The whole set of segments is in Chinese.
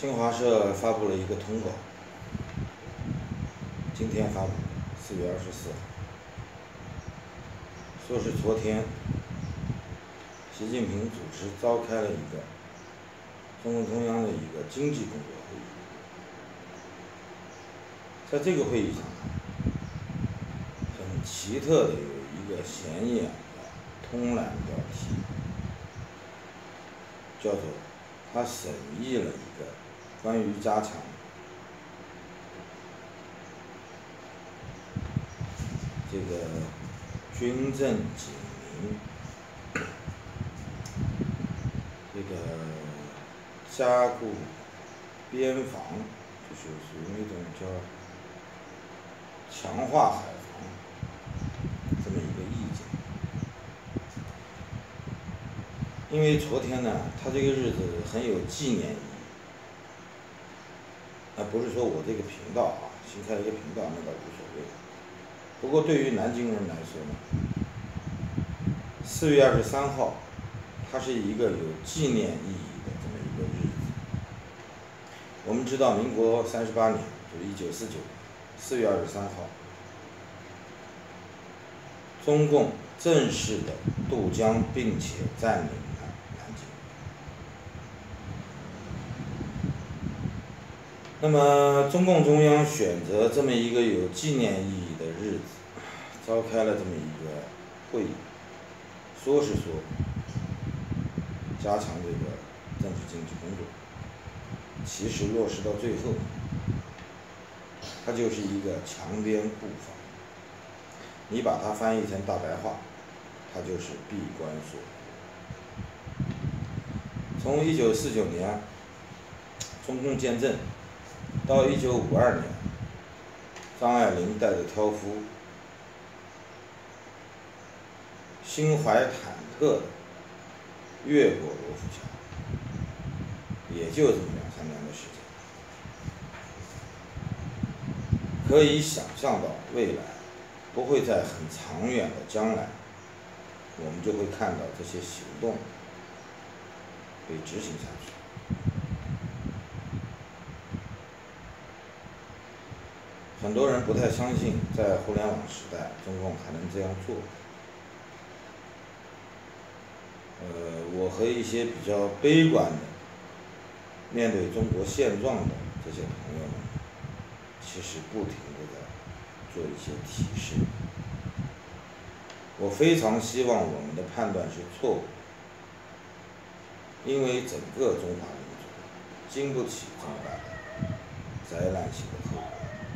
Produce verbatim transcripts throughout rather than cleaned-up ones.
新华社发布了一个通稿，今天发布，四月二十四号，说是昨天，习近平主持召开了一个中共中央的一个经济工作会议，在这个会议上，很奇特的有一个显眼的通栏标题，叫做他审议了一个关于加强这个军政警民这个加固边防，就是属于那种叫强化海防这么一个意见。因为昨天呢，他这个日子很有纪念意义。那不是说我这个频道啊，新开一个频道那倒无所谓。不过对于南京人来说呢，四月二十三号，它是一个有纪念意义的这么一个日子。我们知道，民国三十八年，就是一九四九年四月二十三号，中共正式的渡江并且占领了南京。那么，中共中央选择这么一个有纪念意义的日子，召开了这么一个会议，说是说加强这个政治经济工作，其实落实到最后，它就是一个强边固防。你把它翻译成大白话，它就是闭关锁国。从一九四九年中共建政到一九五二年，张爱玲带着挑夫心怀忐忑的越过罗浮桥，也就这么两三年的时间。可以想象到未来不会在很长远的将来，我们就会看到这些行动被执行下去。很多人不太相信，在互联网时代，中共还能这样做。呃，我和一些比较悲观的面对中国现状的这些朋友们，其实不停地在做一些提示。我非常希望我们的判断是错误，因为整个中华民族经不起这么大的灾难性的后果。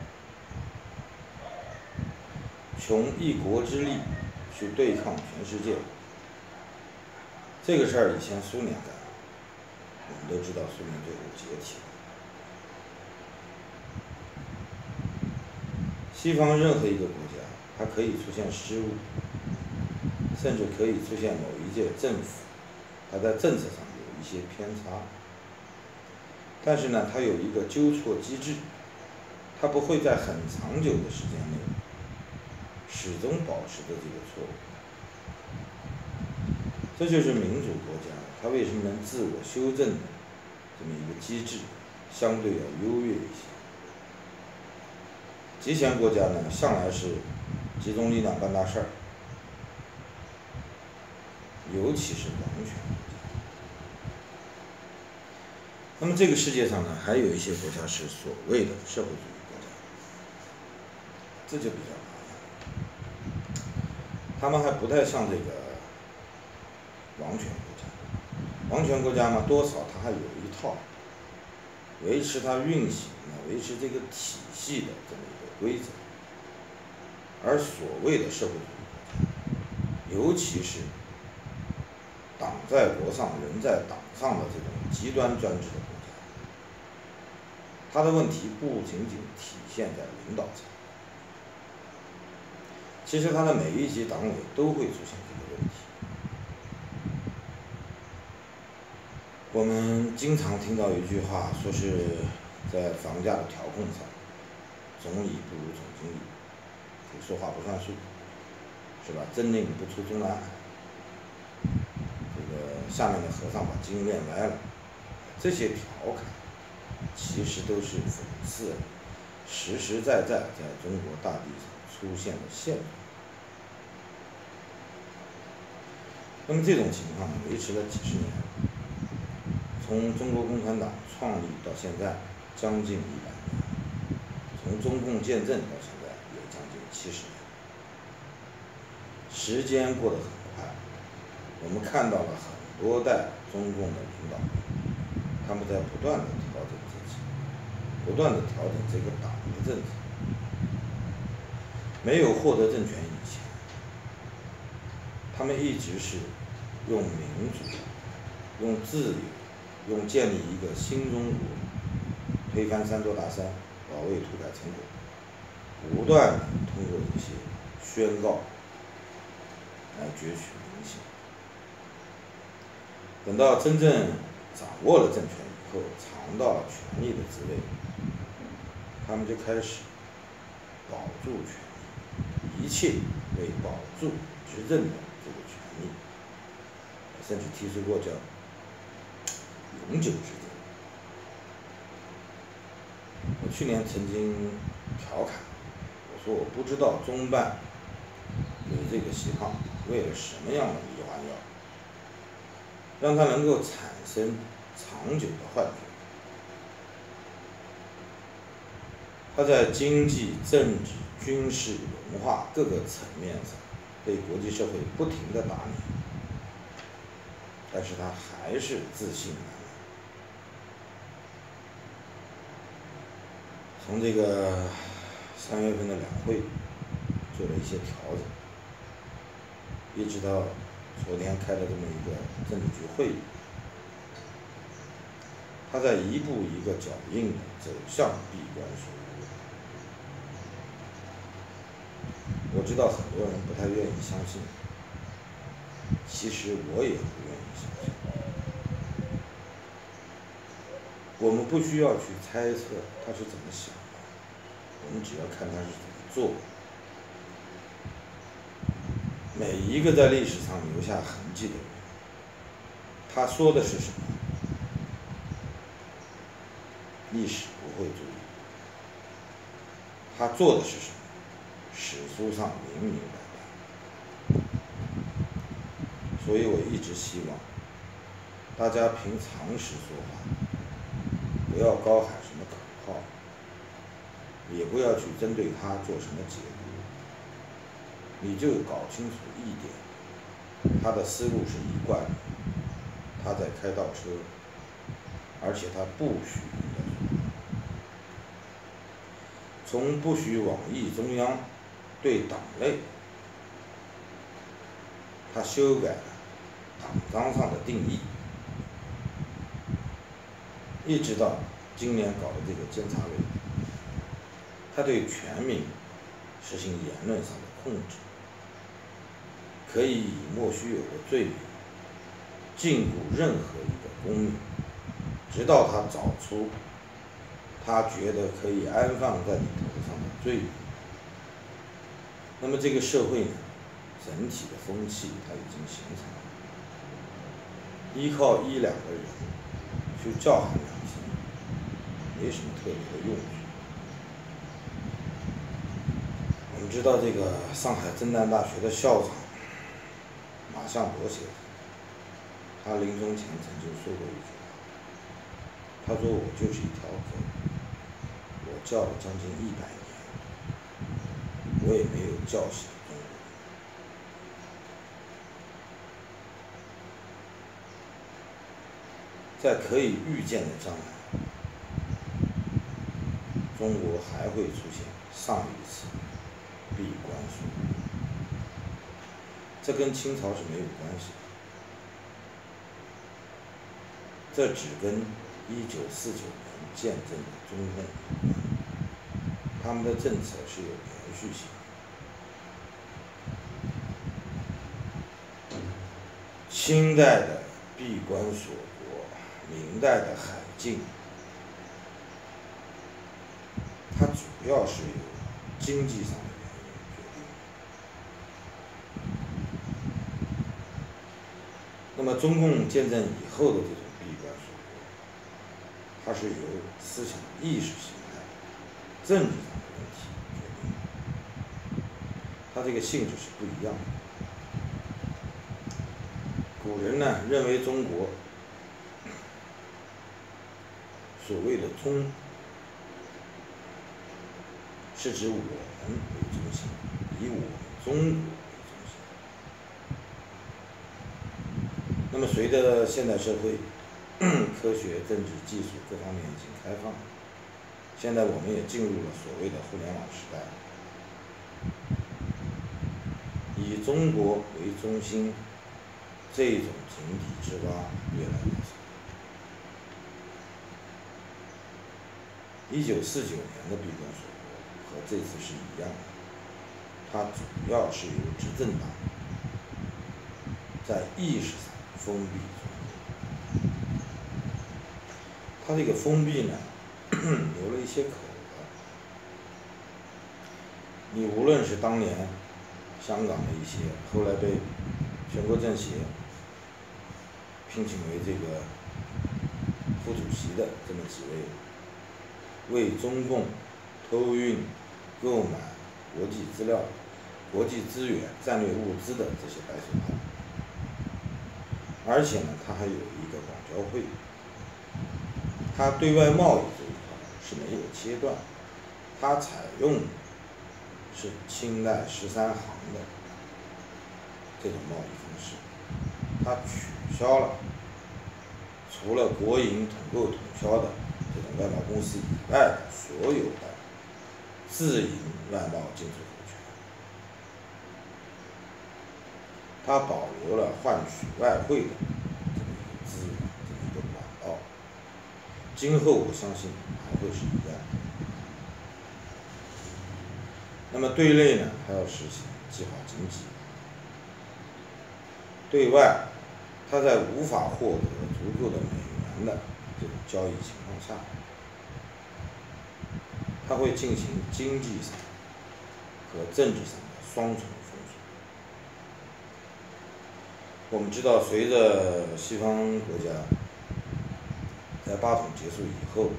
穷一国之力去对抗全世界，这个事儿以前苏联干，我们都知道苏联最后解体了。西方任何一个国家，它可以出现失误，甚至可以出现某一届政府，它在政策上有一些偏差，但是呢，它有一个纠错机制，它不会在很长久的时间内始终保持着这个错误。这就是民主国家它为什么能自我修正的这么一个机制，相对要优越一些。集权国家呢，向来是集中力量办大事儿，尤其是王权国家。那么这个世界上呢，还有一些国家是所谓的社会主义国家，这就比较麻烦。他们还不太像这个王权国家。王权国家嘛，多少它还有一套维持它运行的、维持这个体系的这么一个规则。而所谓的社会主义国家，尤其是党在国上人在党上的这种极端专制的国家，它的问题不仅仅体现在领导层，其实它的每一级党委都会出现这个问题。我们经常听到一句话，说是在房价的调控上，总理不如总经理，说话不算数，是吧？真令不出中南海，这个下面的和尚把筋练歪了，这些调侃其实都是讽刺实实在在在中国大地上出现的现状。那么这种情况维持了几十年，从中国共产党创立到现在将近一百年，从中共建政到现在也将近七十年。时间过得很快，我们看到了很多代中共的领导人，他们在不断的调整自己，不断的调整这个党的政策。没有获得政权以前，他们一直是用民主、用自由、用建立一个新中国、推翻三座大山、保卫土改成果，不断的通过这些宣告来攫取民心。等到真正掌握了政权以后，尝到了权力的滋味，他们就开始保住权力，一切为保住执政的这个权利，甚至提出过叫永久执政。我去年曾经调侃，我说我不知道中办给这个习胖为了什么样的迷幻药，让他能够产生长久的幻觉。他在经济、政治、军事、文化各个层面上被国际社会不停地打脸，但是他还是自信满满。从这个三月份的两会做了一些调整，一直到昨天开的这么一个政治局会议，他在一步一个脚印地走向闭关锁国。我知道很多人不太愿意相信，其实我也不愿意相信。我们不需要去猜测他是怎么想的，我们只要看他是怎么做。每一个在历史上留下痕迹的人，他说的是什么，历史不会注意；他做的是什么，史书上明明白白。所以我一直希望大家凭常识说话，不要高喊什么口号，也不要去针对他做什么解读。你就搞清楚一点，他的思路是一贯的，他在开倒车，而且他不许人家说话。从不许网易中央对党内，他修改了党章上的定义，一直到今年搞的这个监察委，他对全民实行言论上的控制，可以以莫须有的罪名禁锢任何一个公民，直到他找出他觉得可以安放在你头上的罪名。那么这个社会呢，整体的风气它已经形成了，依靠一两个人去叫喊两声，没什么特别的用处。我们知道这个上海震旦大学的校长马相伯先生，他临终前曾经说过一句话，他说我就是一条狗，我叫了将近一百年，我也没有叫醒中国人。在可以预见的将来，中国还会出现上一次闭关锁国，这跟清朝是没有关系的，这只跟一九四九年建政的中共有关，他们的政策是有连续性的。清代的闭关锁国，明代的海禁，它主要是由经济上的原因决定。那么中共建政以后的这种闭关锁国， 它是由思想意识形态、政治上的问题决定的，它这个性质是不一样的。古人呢认为中国所谓的中，是指我们为中心，以我们中国为中心。那么随着现代社会科学、政治、技术各方面已经开放，现在我们也进入了所谓的互联网时代，以中国为中心这种井底之蛙越来越少。一九四九年的闭关锁国和这次是一样的，它主要是由执政党在意识上封闭中国。它这个封闭呢，留了一些口子。你无论是当年香港的一些后来被全国政协聘请为这个副主席的这么几位，为中共偷运、购买国际资料、国际资源、战略物资的这些白手套，而且呢，它还有一个广交会，它对外贸易这一块是没有切断，它采用是清代十三行的这种贸易方式，它取消了除了国营统购统销的这种外贸公司以外的所有的自营外贸进出口权，它保留了换取外汇的这么一个资源，这么一个管道。今后我相信还会是一样的。那么对内呢，它要实行计划经济；对外，它在无法获得足够的美元的这种交易情况下，它会进行经济上和政治上的双重封锁。我们知道，随着西方国家在八统结束以后，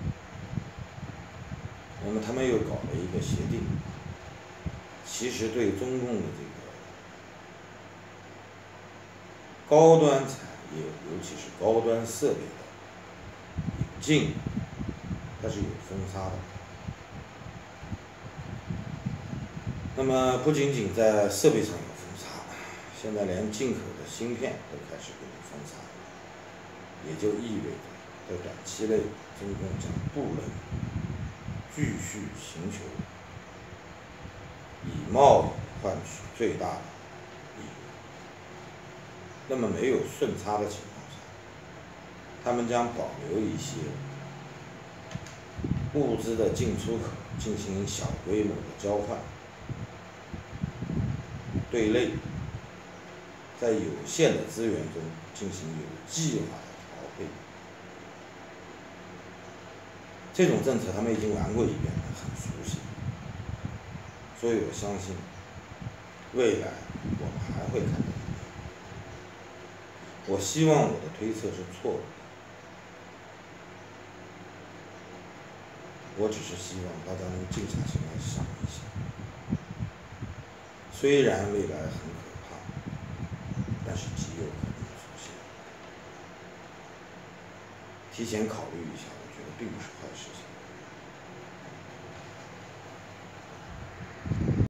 那么他们又搞了一个协定，其实对中共的这个高端产业，尤其是高端设备的引进，它是有封杀的。那么不仅仅在设备上有封杀，现在连进口的芯片都开始给你封杀，也就意味着在短期内，中共将不能继续寻求以贸易换取最大的利益。那么没有顺差的情况下，他们将保留一些物资的进出口进行小规模的交换，对内在有限的资源中进行有计划的调配。这种政策他们已经玩过一遍了，很熟悉，所以我相信未来我们还会看到一遍。我希望我的推测是错的，我只是希望大家能静下心来想一想，虽然未来很可怕，但是极有可能出现。提前考虑一下，我觉得